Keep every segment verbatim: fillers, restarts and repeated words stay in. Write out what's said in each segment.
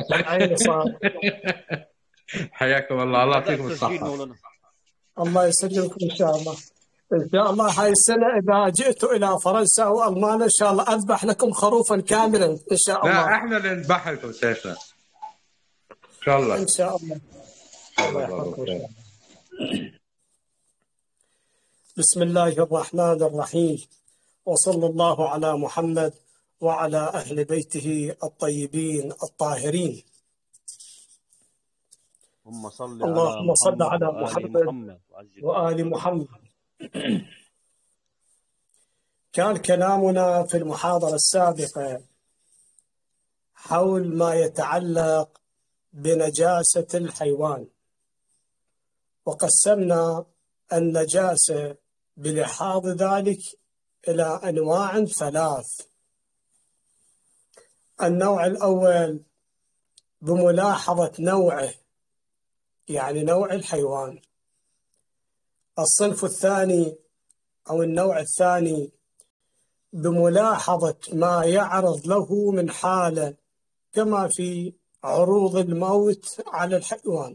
عيني صار. حياكم الله، الله بدأ يعطيكم التسجيل الصحة. مولانا. الله يسلمكم إن شاء الله. إن شاء الله هاي السنة إذا جئت إلى فرنسا وألمانيا إن شاء الله أذبح لكم خروفا كاملا إن شاء لا الله. احنا اللي نذبح لكم شيخنا ان شاء الله. إن شاء الله. إن شاء الله الله يحفظكم إن خير. شاء الله. بسم الله الرحمن الرحيم، وصلى الله على محمد وعلى أهل بيته الطيبين الطاهرين. اللهم صل اللهم صل على على محمد محمد وعجل وآل محمد. كان كلامنا في المحاضرة السابقة حول ما يتعلق بنجاسة الحيوان، وقسمنا النجاسة بلحاظ ذلك إلى أنواع ثلاث. النوع الأول بملاحظة نوعه، يعني نوع الحيوان. الصنف الثاني أو النوع الثاني بملاحظة ما يعرض له من حالة، كما في عروض الموت على الحيوان.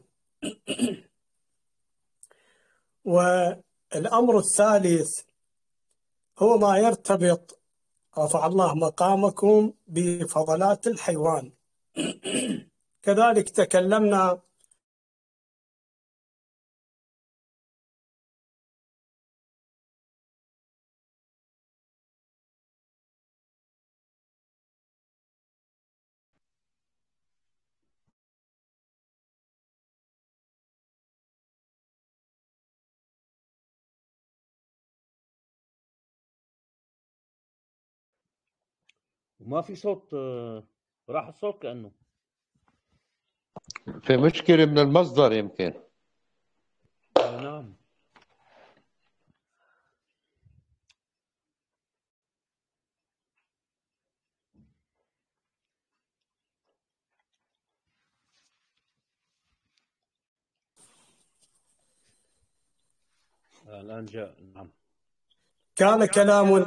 والأمر الثالث هو ما يرتبط، رفع الله مقامكم، بفضلات الحيوان. كذلك تكلمنا وما في صوت، آه، راح الصوت كأنه. في مشكلة من المصدر يمكن. آه، نعم. آه، الآن جاء. نعم. كان كلام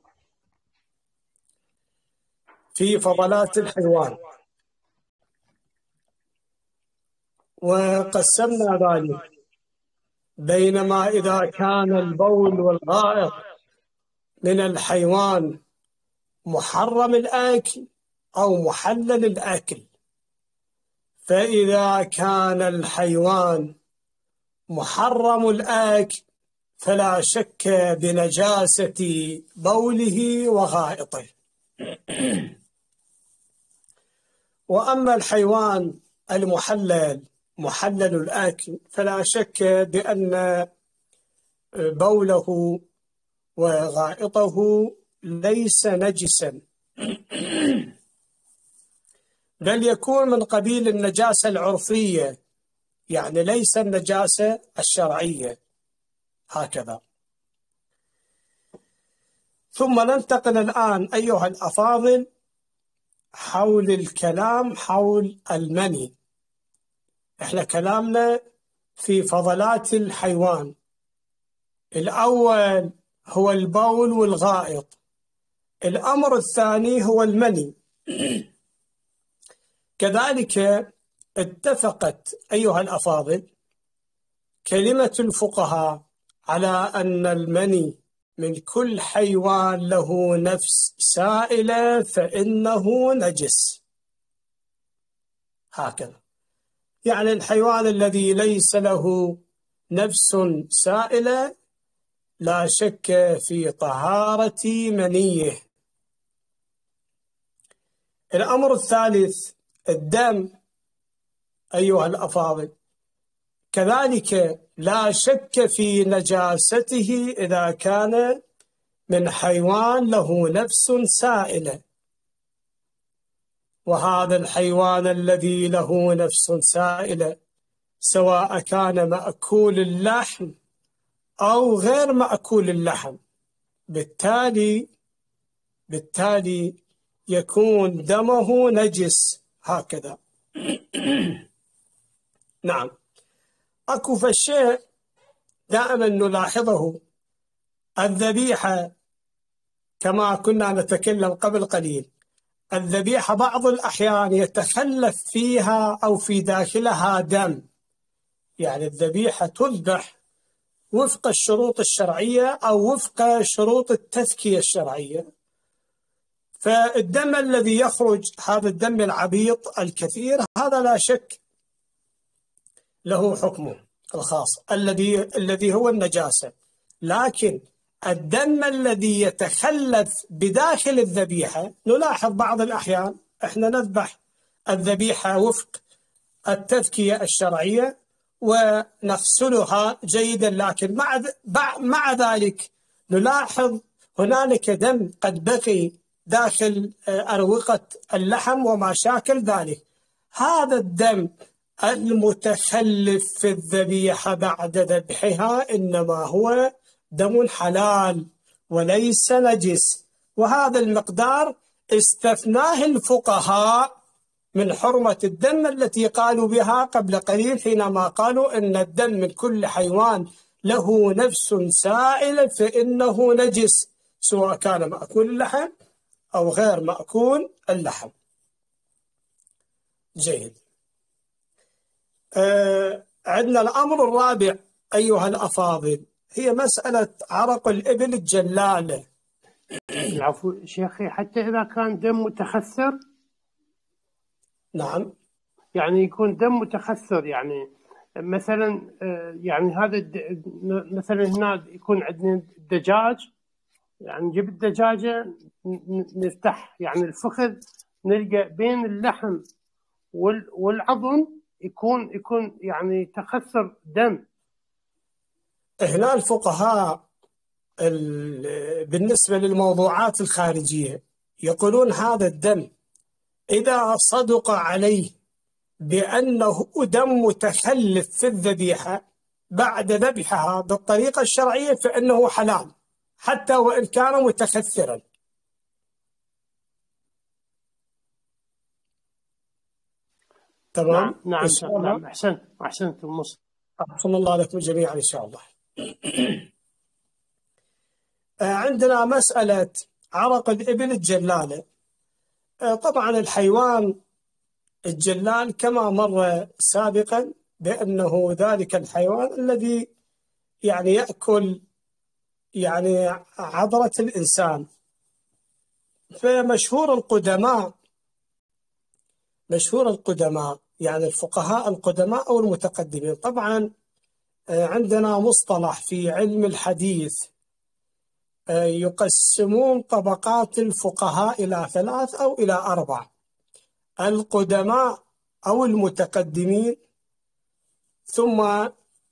في فضلات الحيوان، وقسمنا ذلك بينما إذا كان البول والغائط من الحيوان محرم الأكل أو محلل الأكل. فإذا كان الحيوان محرم الأكل فلا شك بنجاسة بوله وغائطه. وأما الحيوان المحلل محلل الأكل فلا شك بأن بوله وغائطه ليس نجسا، بل يكون من قبيل النجاسة العرفية، يعني ليس النجاسة الشرعية. هكذا. ثم ننتقل الآن أيها الأفاضل حول الكلام حول المني. احنا كلامنا في فضلات الحيوان. الأول هو البول والغائط، الأمر الثاني هو المني. كذلك اتفقت أيها الأفاضل كلمة الفقهاء على أن المني من كل حيوان له نفس سائلة فإنه نجس. هكذا، يعني الحيوان الذي ليس له نفس سائلة لا شك في طهارة منيه. الأمر الثالث الدم أيها الأفاضل، كذلك لا شك في نجاسته إذا كان من حيوان له نفس سائلة. وهذا الحيوان الذي له نفس سائلة سواء كان مأكول اللحم أو غير مأكول اللحم، بالتالي بالتالي يكون دمه نجس. هكذا. نعم. أكو فالشيء دائما نلاحظه، الذبيحة كما كنا نتكلم قبل قليل، الذبيحة بعض الأحيان يتخلف فيها أو في داخلها دم، يعني الذبيحة تذبح وفق الشروط الشرعية أو وفق شروط التذكية الشرعية، فالدم الذي يخرج هذا الدم العبيط الكثير هذا لا شك له حكمه الخاص الذي الذي هو النجاسة، لكن الدم الذي يتخلف بداخل الذبيحة نلاحظ بعض الأحيان احنا نذبح الذبيحة وفق التذكية الشرعية ونغسلها جيدا، لكن مع مع ذلك نلاحظ هنالك دم قد بقي داخل أروقة اللحم وما شاكل ذلك. هذا الدم المتخلف في الذبيحة بعد ذبحها إنما هو دم حلال وليس نجس، وهذا المقدار استثناه الفقهاء من حرمة الدم التي قالوا بها قبل قليل حينما قالوا إن الدم من كل حيوان له نفس سائلة فإنه نجس، سواء كان مأكول اللحم أو غير مأكول اللحم. جيد. آه عندنا الأمر الرابع أيها الأفاضل هي مسألة عرق الإبل الجلالة. العفو شيخي، حتى إذا كان دم متخثر؟ نعم، يعني يكون دم متخثر، يعني مثلا يعني هذا مثلا هنا يكون عندنا الدجاج، يعني نجيب الدجاجة نفتح يعني الفخذ نلقى بين اللحم والعظم يكون يكون يعني تخثر دم. هنا الفقهاء بالنسبة للموضوعات الخارجية يقولون هذا الدم إذا صدق عليه بأنه دم متخلف في الذبيحة بعد ذبحها بالطريقة الشرعية فإنه حلال حتى وإن كان متخثرا. تمام؟ نعم نعم نعم أحسنت أحسنت مصر. أحسن الله لكم جميعا إن شاء الله. عندنا مسألة عرق الإبل الجلالة. طبعا الحيوان الجلال كما مر سابقا بأنه ذلك الحيوان الذي يعني يأكل يعني عضلة الإنسان. فمشهور القدماء مشهور القدماء يعني الفقهاء القدماء أو المتقدمين، طبعا عندنا مصطلح في علم الحديث يقسمون طبقات الفقهاء إلى ثلاث أو إلى أربع: القدماء أو المتقدمين، ثم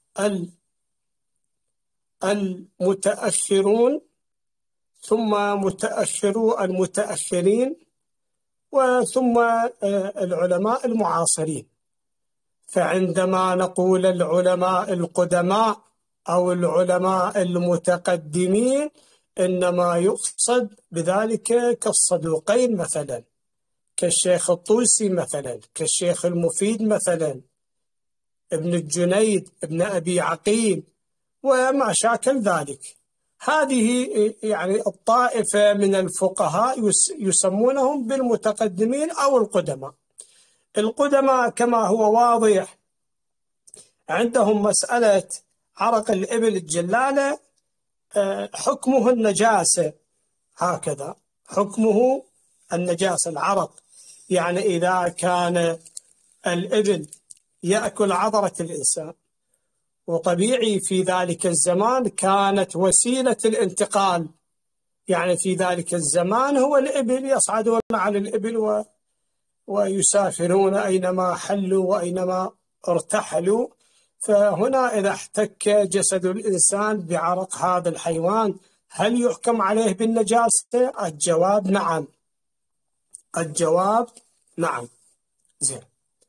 المتأخرون، ثم متأخرو المتأخرين، وثم العلماء المعاصرين. فعندما نقول العلماء القدماء أو العلماء المتقدمين إنما يقصد بذلك كالصدوقين مثلا، كالشيخ الطوسي مثلا، كالشيخ المفيد مثلا، ابن الجنيد، ابن أبي عقيل، وما شاكل ذلك. هذه يعني الطائفة من الفقهاء يسمونهم بالمتقدمين أو القدماء. القدماء كما هو واضح عندهم مسألة عرق الإبل الجلالة حكمه النجاسة، هكذا حكمه النجاسة العرق، يعني إذا كان الإبل يأكل عضلة الإنسان، وطبيعي في ذلك الزمان كانت وسيلة الانتقال، يعني في ذلك الزمان هو الإبل، يصعدون على الإبل و... ويسافرون أينما حلوا وأينما ارتحلوا. فهنا إذا احتك جسد الإنسان بعرق هذا الحيوان هل يحكم عليه بالنجاسة؟ الجواب نعم. الجواب نعم. زين.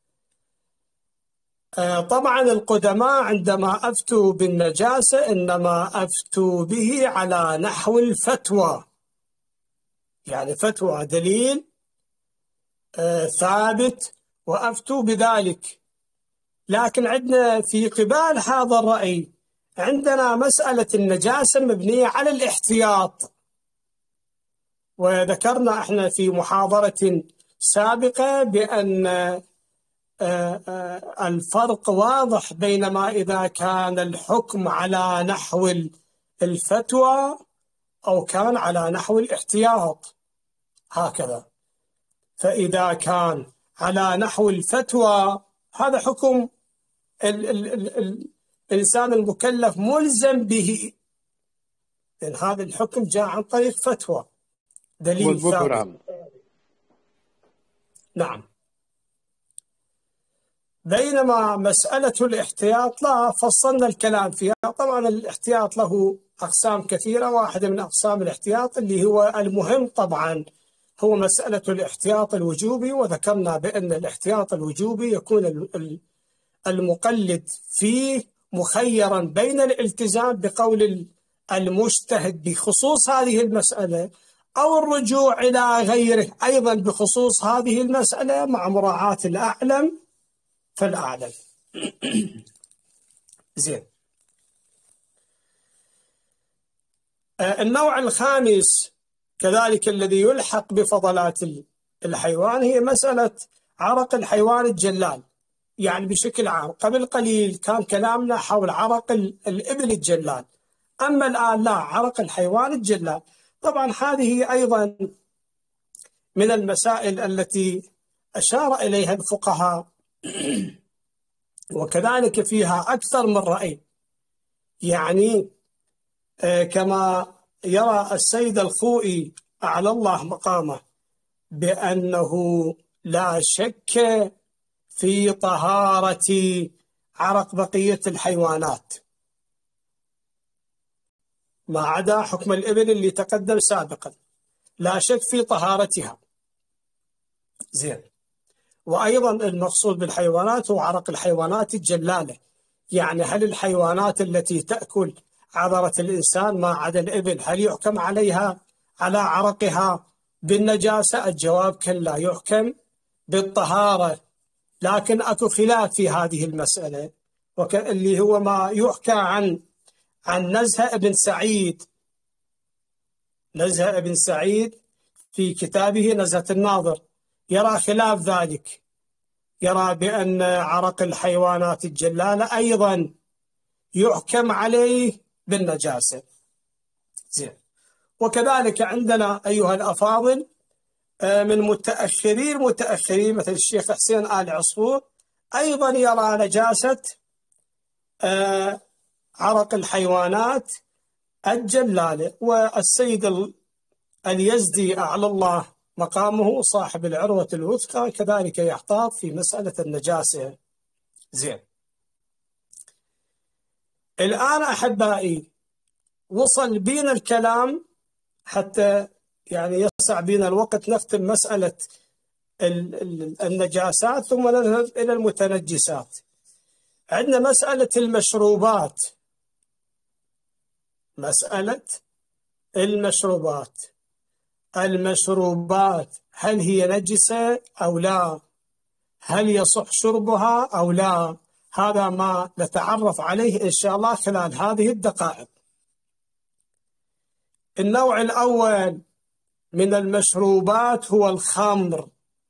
طبعا القدماء عندما أفتوا بالنجاسة إنما أفتوا به على نحو الفتوى، يعني فتوى دليل ثابت وأفتوا بذلك. لكن عندنا في قبال هذا الرأي عندنا مسألة النجاسة مبنية على الاحتياط، وذكرنا احنا في محاضرة سابقة بأن الفرق واضح بينما إذا كان الحكم على نحو الفتوى أو كان على نحو الاحتياط هكذا. فإذا كان على نحو الفتوى هذا حكم ال ال ال ال الإنسان المكلف ملزم به، لأن هذا الحكم جاء عن طريق فتوى دليل ثابت. نعم. بينما مسألة الاحتياط لا فصلنا الكلام فيها. طبعا الاحتياط له أقسام كثيرة، واحدة من أقسام الاحتياط اللي هو المهم طبعا هو مسألة الاحتياط الوجوبي، وذكرنا بأن الاحتياط الوجوبي يكون المقلد فيه مخيرا بين الالتزام بقول المجتهد بخصوص هذه المسألة أو الرجوع إلى غيره أيضا بخصوص هذه المسألة مع مراعاة الأعلم فالأعلم. زين. النوع الخامس كذلك الذي يلحق بفضلات الحيوان هي مسألة عرق الحيوان الجلال. يعني بشكل عام قبل قليل كان كلامنا حول عرق الإبل الجلال، أما الآن لا، عرق الحيوان الجلال. طبعا هذه أيضا من المسائل التي أشار إليها الفقهاء، وكذلك فيها أكثر من رأي. يعني كما يرى السيد الخوئي أعلى الله مقامه بأنه لا شك في طهارة عرق بقية الحيوانات ما عدا حكم الإبل اللي تقدم سابقا، لا شك في طهارتها. زين. وأيضا المقصود بالحيوانات هو عرق الحيوانات الجلالة، يعني هل الحيوانات التي تأكل عذرة الإنسان ما عدا الإبل هل يحكم عليها على عرقها بالنجاسة؟ الجواب كلا، يحكم بالطهارة. لكن أكو خلاف في هذه المسألة، اللي هو ما يحكى عن عن نزهة بن سعيد. نزهة بن سعيد في كتابه نزهة الناظر يرى خلاف ذلك، يرى بأن عرق الحيوانات الجلالة أيضا يحكم عليه بالنجاسة. زين. وكذلك عندنا أيها الأفاضل من متأخرين متأخرين مثل الشيخ حسين آل عصفور أيضا يرى نجاسة عرق الحيوانات الجلالة. والسيد اليزدي أعلى الله مقامه صاحب العروة الوثقى كذلك يحتاط في مسألة النجاسة. زين. الآن أحبائي وصل بينا الكلام حتى يعني يسع بينا الوقت نختم مسألة النجاسات ثم نذهب إلى المتنجسات. عندنا مسألة المشروبات. مسألة المشروبات المشروبات هل هي نجسة أو لا؟ هل يصح شربها أو لا؟ هذا ما نتعرف عليه إن شاء الله خلال هذه الدقائق. النوع الأول من المشروبات هو الخمر.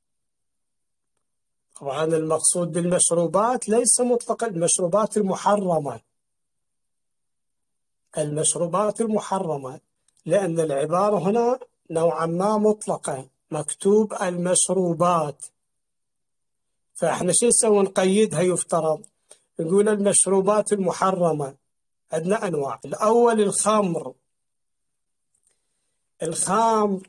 طبعا المقصود بالمشروبات ليس مطلق المشروبات المحرمة، المشروبات المحرمة، لأن العبارة هنا نوعا ما مطلقة، مكتوب المشروبات، فإحنا شو نسوي؟ نقيدها. يفترض نقول المشروبات المحرمة. عندنا أنواع. الأول الخمر. الخمر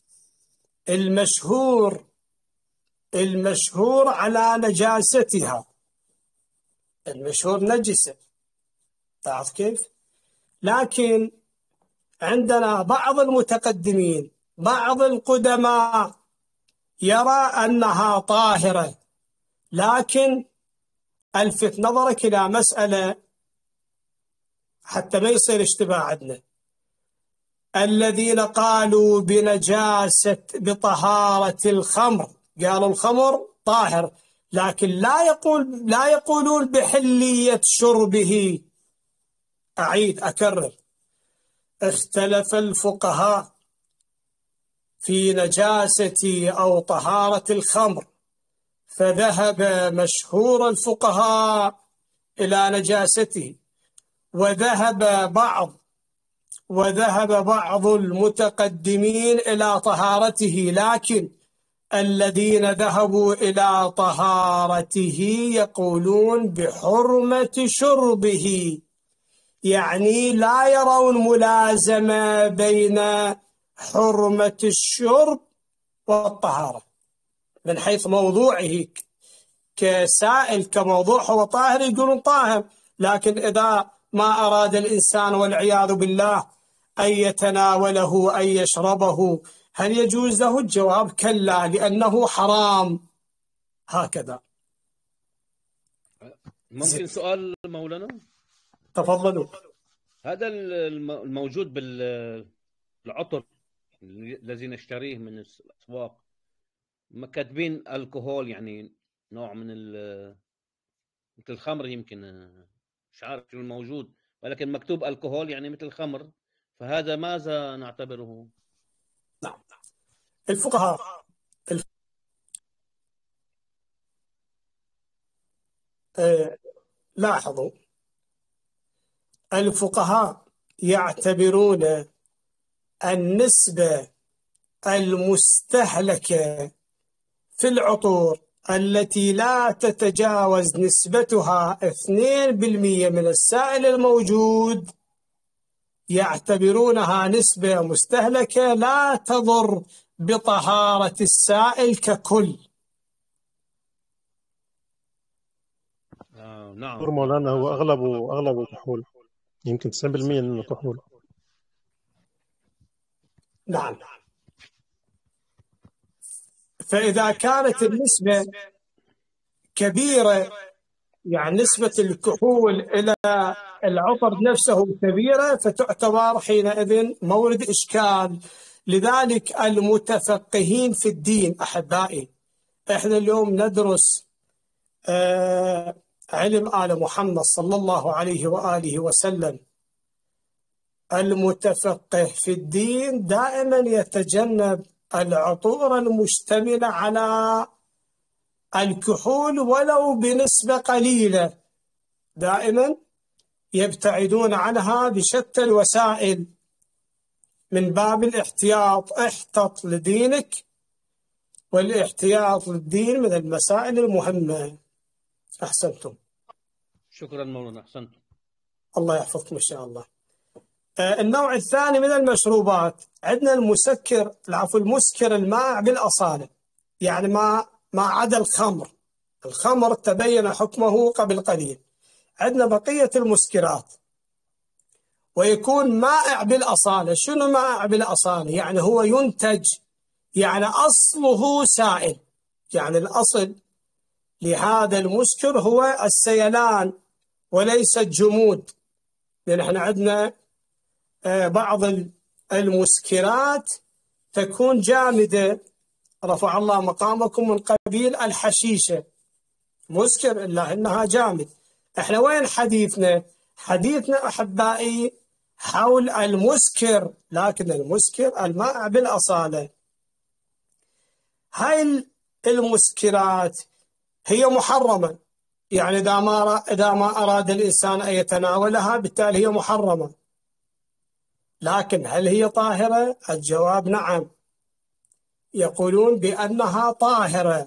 المشهور المشهور على نجاستها، المشهور نجسة، تعرف كيف؟ لكن عندنا بعض المتقدمين بعض القدماء يرى أنها طاهرة، لكن ألفت نظرك إلى مسألة حتى ما يصير اشتباه عندنا. الذين قالوا بنجاسة بطهارة الخمر قالوا الخمر طاهر، لكن لا يقول لا يقولون بحلية شربه. أعيد أكرر، اختلف الفقهاء في نجاسة أو طهارة الخمر، فذهب مشهور الفقهاء إلى نجاسته، وذهب بعض وذهب بعض المتقدمين إلى طهارته، لكن الذين ذهبوا إلى طهارته يقولون بحرمة شربه، يعني لا يرون ملازمة بين حرمة الشرب والطهارة من حيث موضوعه كسائل، كموضوع هو طاهر يقولون طاهر، لكن إذا ما أراد الإنسان والعياذ بالله أن يتناوله أن يشربه هل يجوز له؟ الجواب كلا، لأنه حرام. هكذا. ممكن سؤال مولانا؟ تفضلوا. هذا الموجود بالعطر الذي نشتريه من الأسواق ما كاتبين الكحول، يعني نوع من مثل الخمر، يمكن مش عارف شو الموجود، ولكن مكتوب الكحول يعني مثل الخمر، فهذا ماذا نعتبره؟ نعم، الفقهاء الف... آه... لاحظوا، الفقهاء يعتبرون النسبة المستهلكة في العطور التي لا تتجاوز نسبتها اثنين بالمئة من السائل الموجود، يعتبرونها نسبة مستهلكة لا تضر بطهارة السائل ككل. آه نعم. مولانا هو أغلبه أغلبه كحول، يمكن تسعين بالمئة منه كحول. نعم. فإذا كانت النسبة كبيرة، يعني نسبة الكحول إلى العطر نفسه كبيرة، فتعتبر حينئذ مورد إشكال. لذلك المتفقهين في الدين أحبائي، إحنا اليوم ندرس آه علم آل محمد صلى الله عليه وآله وسلم. المتفقه في الدين دائما يتجنب العطور المشتملة على الكحول ولو بنسبة قليلة، دائما يبتعدون عنها بشتى الوسائل من باب الاحتياط. احتط لدينك، والاحتياط للدين من المسائل المهمة. أحسنتم. شكرا مولانا، أحسنتم. الله يحفظكم إن شاء الله. آه النوع الثاني من المشروبات عندنا المسكر، العفو المسكر المائع بالأصالة، يعني ما ما عدا الخمر. الخمر تبين حكمه قبل قليل. عندنا بقية المسكرات ويكون مائع بالأصالة. شنو مائع بالأصالة؟ يعني هو ينتج، يعني أصله سائل، يعني الأصل لهذا المسكر هو السيلان وليس الجمود. لأن احنا عندنا بعض المسكرات تكون جامدة، رفع الله مقامكم، من قبيل الحشيشة، مسكر إلا إنها جامد. احنا وين حديثنا؟ حديثنا أحبائي حول المسكر، لكن المسكر المائع بالأصالة. هاي المسكرات هي محرمة، يعني إذا ما إذا ما أراد الإنسان أن يتناولها بالتالي هي محرمة. لكن هل هي طاهرة؟ الجواب نعم، يقولون بأنها طاهرة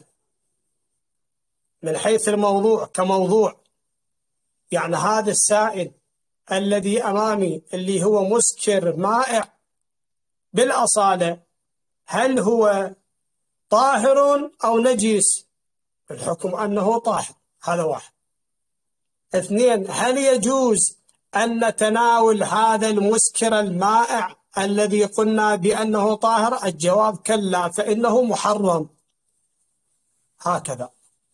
من حيث الموضوع كموضوع. يعني هذا السائل الذي أمامي اللي هو مسكر مائع بالأصالة، هل هو طاهر أو نجس؟ الحكم أنه طاهر، هذا واحد. اثنين، هل يجوز أن نتناول هذا المسكر المائع الذي قلنا بأنه طاهر؟ الجواب كلا، فإنه محرم. هكذا.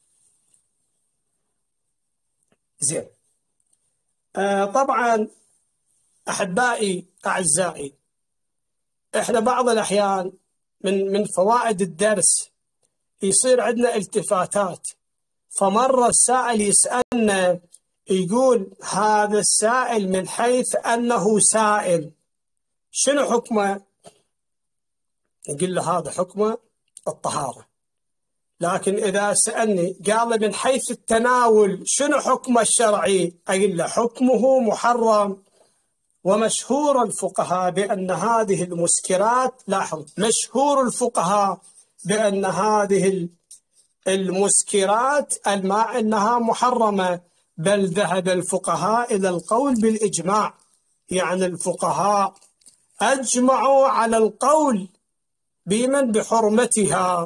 زين. آه طبعا أحبائي أعزائي، إحنا بعض الأحيان من من فوائد الدرس يصير عندنا التفاتات. فمرة السائل يسألنا يقول هذا السائل من حيث أنه سائل شنو حكمه؟ نقول له هذا حكمه الطهارة. لكن إذا سألني قال من حيث التناول شنو حكمه الشرعي، أقول له حكمه محرم. ومشهور الفقهاء بأن هذه المسكرات، لاحظ، مشهور الفقهاء بأن هذه المسكرات الماء أنها محرمة، بل ذهب الفقهاء إلى القول بالإجماع. يعني الفقهاء أجمعوا على القول بمن بحرمتها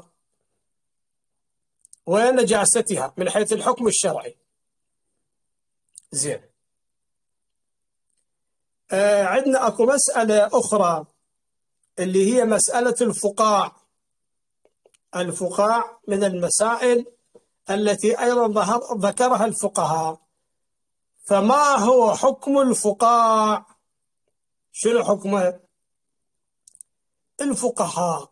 ونجاستها من حيث الحكم الشرعي. زين. آه عندنا أكو مسألة أخرى اللي هي مسألة الفقاع. الفقاع من المسائل التي أيضا ذكرها الفقهاء. فما هو حكم الفقاع؟ شنو حكمه؟ الفقهاء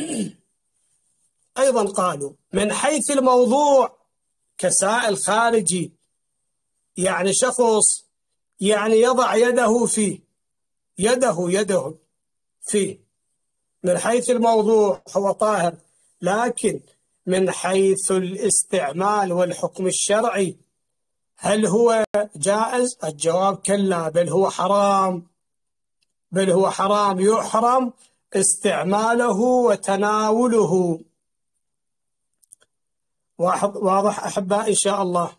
أيضا قالوا من حيث الموضوع كسائل خارجي، يعني شخص يعني يضع يده فيه، يده يده فيه، من حيث الموضوع هو طاهر. لكن من حيث الاستعمال والحكم الشرعي هل هو جائز؟ الجواب كلا، بل هو حرام، بل هو حرام، يحرم استعماله وتناوله. واضح أحباء إن شاء الله؟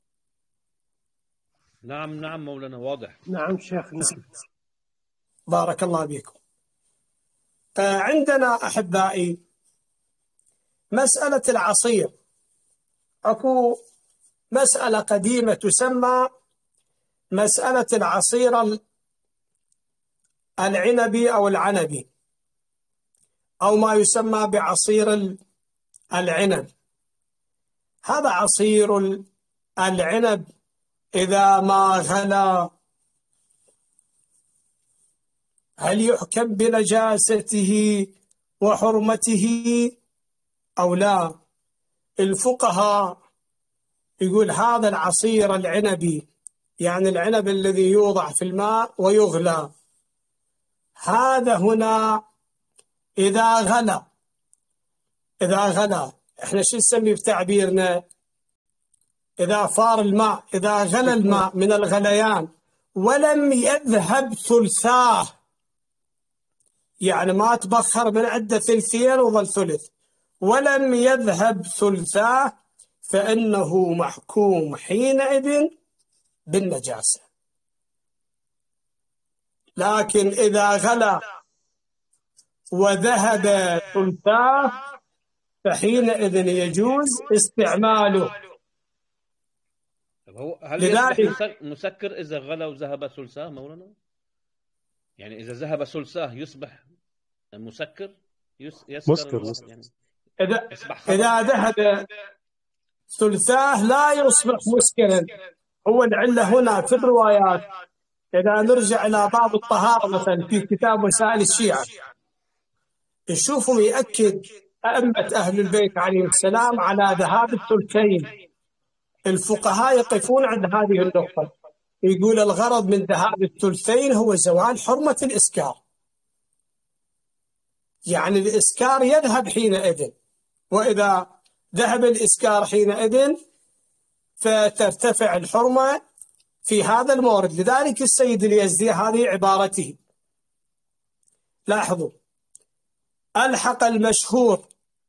نعم نعم مولانا، واضح. نعم شيخ، نعم. بارك الله بكم. عندنا أحبائي مسألة العصير. أكو مسألة قديمة تسمى مسألة العصير العنبي أو العنبي، أو ما يسمى بعصير العنب. هذا عصير العنب إذا ما غلى هل يحكم بنجاسته وحرمته أو لا؟ الفقهاء يقول هذا العصير العنبي، يعني العنب الذي يوضع في الماء ويغلى، هذا هنا إذا غلى، إذا غلى إحنا شو نسمي بتعبيرنا؟ إذا فار الماء، إذا غلى الماء من الغليان ولم يذهب ثلثاه، يعني ما تبخر من عنده ثلثين وظل ثلث، ولم يذهب ثلثاه، فإنه محكوم حينئذ بالنجاسة. لكن إذا غلى وذهب ثلثاه فحينئذ يجوز استعماله. هو هل يصبح مسكر إذا غلى وذهب ثلثاه مولانا؟ يعني إذا ذهب ثلثاه يصبح مسكر؟ يس مسكر. يعني إذا إذا ذهب ثلثاه لا يصبح مسكرا. هو العلة هنا في الروايات، إذا نرجع إلى باب الطهارة مثلا في كتاب وسائل الشيعة، نشوفهم يأكد أئمة أهل البيت عليهم السلام على ذهاب الثلثين. الفقهاء يقفون عند هذه النقطة، يقول الغرض من ذهاب الثلثين هو زوال حرمة الإسكار، يعني الإسكار يذهب حينئذ، وإذا ذهب الإسكار حينئذ فترتفع الحرمة في هذا المورد. لذلك السيد اليزدي هذه عبارته، لاحظوا، ألحق المشهور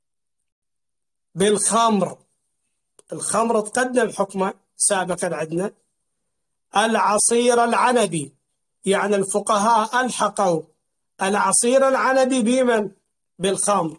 بالخمر، الخمر تقدم حكمه سابقا عندنا، العصير العنبي، يعني الفقهاء ألحقوا العصير العنبي بمن؟ بالخمر.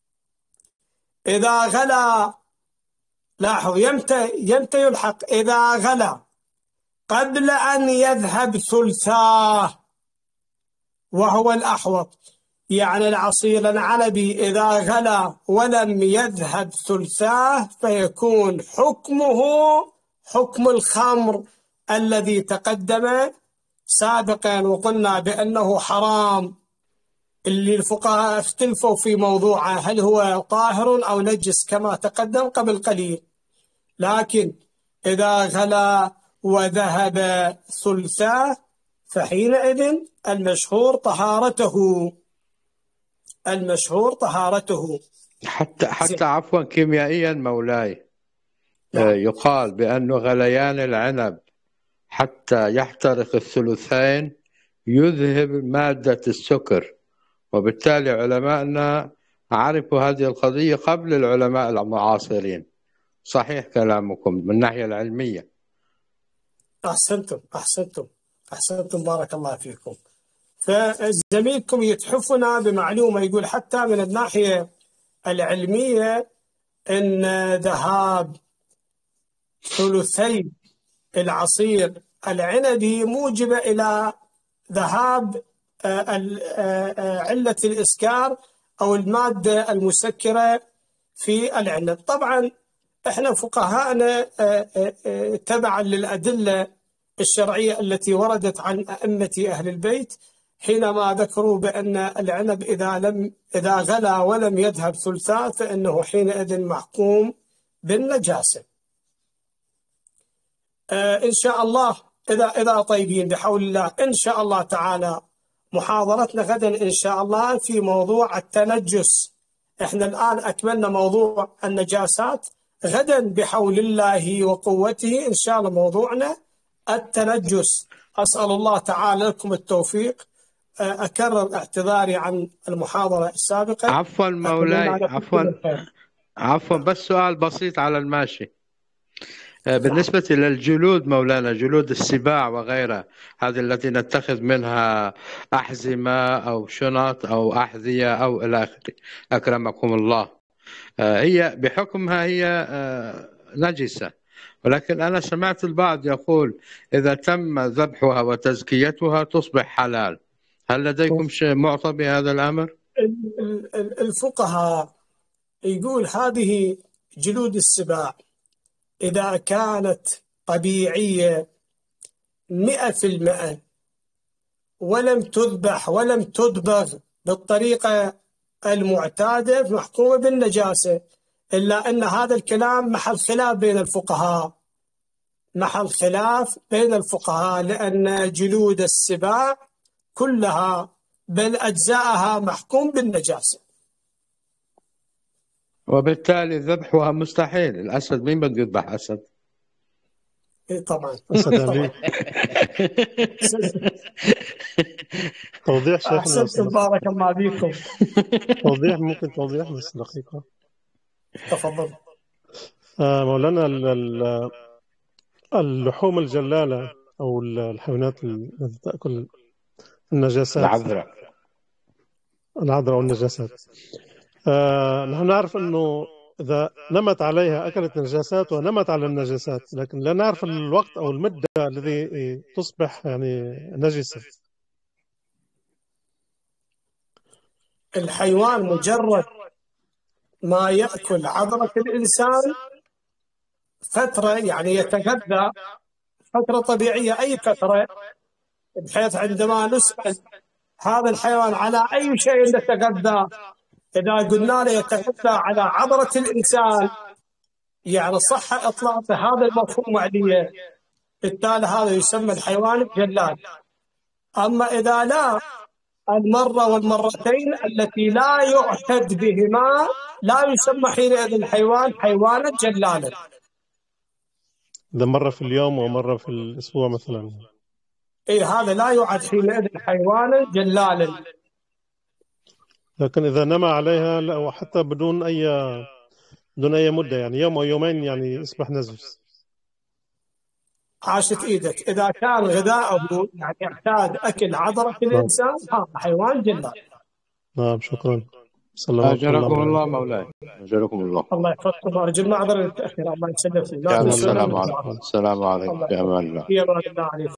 إذا غلى، لاحظ، يمتى يمتى يلحق؟ إذا غلى قبل أن يذهب ثلثاه، وهو الأحوط، يعني العصير العنبي إذا غلى ولم يذهب ثلثاه فيكون حكمه حكم الخمر الذي تقدم سابقا وقلنا بأنه حرام، اللي الفقهاء اختلفوا في موضوعه هل هو طاهر أو نجس كما تقدم قبل قليل. لكن إذا غلى وذهب ثلثاه فحينئذ المشهور طهارته. المشهور طهارته. حتى حتى عفوا كيميائيا مولاي، نعم. يقال بأن غليان العنب حتى يحترق الثلثين يذهب مادة السكر، وبالتالي علماءنا عرفوا هذه القضية قبل العلماء المعاصرين. صحيح كلامكم من الناحية العلمية. أحسنتم أحسنتم أحسنتم بارك الله فيكم. فزميلكم يتحفنا بمعلومة، يقول حتى من الناحية العلمية أن ذهاب ثلثي العصير العنبي موجبة إلى ذهاب علة الإسكار أو المادة المسكرة في العنب. طبعا احنا فقهاءنا تبعا للأدلة الشرعية التي وردت عن أئمة أهل البيت حينما ذكروا بأن العنب إذا لم إذا غلا ولم يذهب ثلثاه فإنه حينئذ محكوم بالنجاسة. إن شاء الله إذا إذا طيبين بحول الله إن شاء الله تعالى محاضرتنا غدا إن شاء الله في موضوع التنجس. إحنا الآن أكملنا موضوع النجاسات، غدا بحول الله وقوته إن شاء الله موضوعنا التنجس. أسأل الله تعالى لكم التوفيق. أكرر اعتذاري عن المحاضرة السابقة. عفوا مولاي، عفوا عفوا بس سؤال بسيط على الماشي. بالنسبة للجلود مولانا، جلود السباع وغيرها، هذه التي نتخذ منها أحزمة أو شنط أو أحذية أو إلى آخره أكرمكم الله، هي بحكمها هي نجسة، ولكن أنا سمعت البعض يقول إذا تم ذبحها وتزكيتها تصبح حلال. هل لديكم شيء معطى بهذا الأمر؟ الفقهاء يقول هذه جلود السباع إذا كانت طبيعية مئة في المئة ولم تذبح ولم تدبغ بالطريقة المعتادة محكومة بالنجاسة، إلا أن هذا الكلام محل خلاف بين الفقهاء، محل خلاف بين الفقهاء، لأن جلود السباع كلها بل أجزاءها محكوم بالنجاسة، وبالتالي ذبحها مستحيل. الأسد مين بده يذبح أسد؟ إيه طبعا. أسد أمريكا. توضيح شيخنا. أحسنتم بارك الله فيكم. توضيح ممكن توضيح بس دقيقة. تفضل. آه مولانا اللحوم الجلالة أو الحيوانات التي تأكل النجاسات العذراء العذراء والنجاسات، آه نحن نعرف أنه إذا نمت عليها أكلت نجاسات ونمت على النجاسات، لكن لا نعرف الوقت أو المدة الذي تصبح يعني نجسة. الحيوان مجرد ما يأكل عذرة الإنسان فترة، يعني يتغذى فترة طبيعية أي فترة، بحيث عندما نسأل هذا الحيوان على أي شيء يتغذى، إذا قلنا له يتغذى على عذرة الإنسان يعني صح إطلاق هذا المفهوم عليه، بالتالي هذا يسمى الحيوان الجلال. أما إذا لا، المرة والمرتين التي لا يعتد بهما لا يسمى حينئذ الحيوان حيوانا جلالا. إذا مرة في اليوم ومرة في الأسبوع مثلا، إيه هذا لا يعد حينئذ حيوانا جلالا. لكن إذا نمى عليها لا، وحتى بدون أي بدون أي مدة، يعني يوم أو يومين يعني يصبح نجس. عاشت إيدك، إذا كان غذاؤه يعني يحتاج أكل عذرة الإنسان هذا حيوان جلال. نعم شكرا. صلى أجركم الله مولاي. أجركم الله. الله يحفظكم. أرجو المعذرة للتأخير. الله يسلمك. السلام عليكم. السلام عليكم. في أمان الله. في أمان الله عليكم.